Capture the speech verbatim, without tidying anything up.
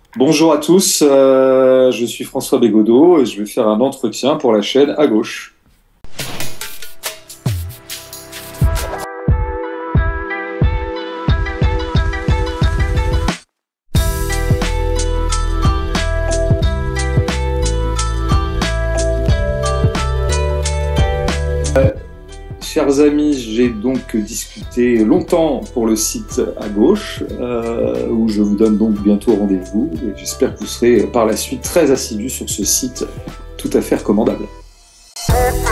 Bonjour à tous, euh, je suis François Bégodeau et je vais faire un entretien pour la chaîne À Gauche. Euh, chers amis, j'ai donc discuté longtemps pour le site À Gauche, euh, où je vous donne donc bientôt rendez-vous. Et j'espère que vous serez par la suite très assidus sur ce site tout à fait recommandable.